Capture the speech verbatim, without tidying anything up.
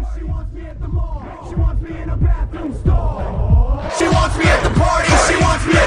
She wants me at the mall. She wants me in a bathroom stall. She wants me at the party. She wants me